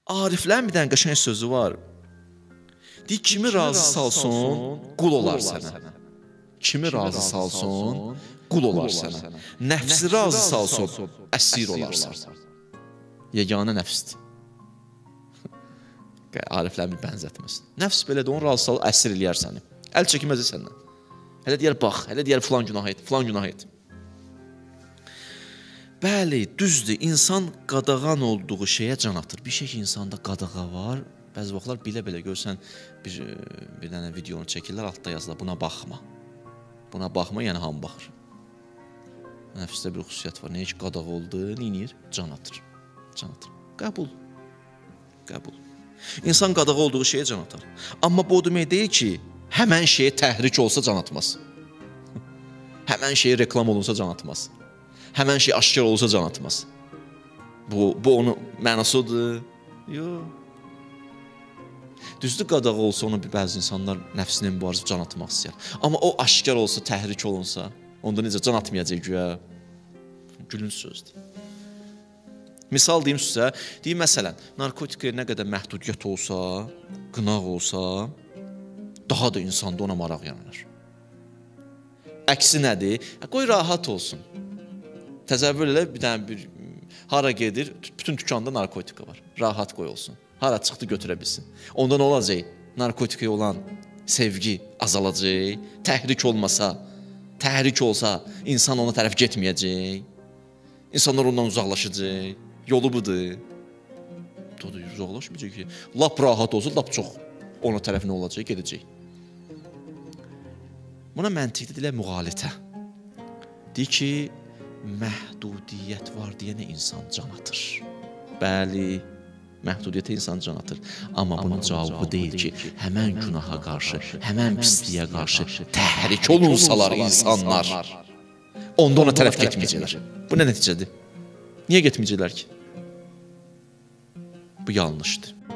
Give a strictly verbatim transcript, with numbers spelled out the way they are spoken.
Ariflərin bir dənə qəşəng sözü var. Deyir, kimi razı salsın, qul olar sənə. Kimi razı salsın, qul olar sənə. Nəfsi razı salsın, əsir olarsan. Yeganə nəfsdir. Ariflərin bir bənzətməsin. Nəfs belə də onu razı salır, əsir eləyər səni. Əl çəkməzdir səndən. Hələ deyər, bax, hələ deyər, filan günah et, filan günah et. Bəli, düzdür, insan qadağan olduğu şeyə can atır. Bir şey ki, insanda qadağa var, bəzi vaxtlar bilə-bilə görsən, bir, bir dənə videonu çəkirlər, altda yazılar, buna baxma. Buna baxma, yəni hamı baxır. Nəfsdə bir xüsusiyyət var, nə ki, qadağa oldu, neyinir? Can atır. Can atır. Qəbul. Qəbul. İnsan qadağa olduğu şeyə can atar. Amma bu o demək deyil ki, həmən şeyə təhrik olsa can atmaz. Həmən şeyə reklam olunsa can atmaz. Həmən şey aşkar olsa can atmaz. Bu, bu onun mənasıdır. Yox. Düzdür, qadağa olsa ona bir bəzi insanlar nəfsinin mübarizə can atmaq istəyər. Amma o aşkar olsa, təhrik olunsa, onda necə can atmayacaq güya? Gülünc sözdür. Misal deyim sizə, deyim məsələn, narkotikaya nə qədər məhdudiyyət olsa, qınaq olsa, daha da insanda ona maraq yaranır. Əksi nədir? Qoy rahat olsun. Təsəvvür elə, bir dənə bir, hara gedir, bütün dükanda narkotika var. Rahat qoy olsun. Hara çıxdı götürə bilsin. Onda nə olacaq? Narkotikaya olan sevgi azalacaq, təhrik olmasa, təhrik olsa, insan ona tərəf getməyəcək, insanlar ondan uzaqlaşacaq, yolu budur. Dodur, uzaqlaşmayacaq ki, lap rahat olsa, lap çox ona tərəf nə olacaq, gedəcək. Buna məntiqdə dilə müğalitə. Deyir ki, məhdudiyyət var deyənə insan can atır. Bəli, məhdudiyyətə insan can atır. Amma bunun cavabı deyil ki, həmən günaha qarşı, həmən pisliyə qarşı təhrik olunsalar insanlar, onda ona tərəf getməyəcəklər. Bu nə nəticədir? Niyə getməyəcəklər ki? Bu yanlışdır.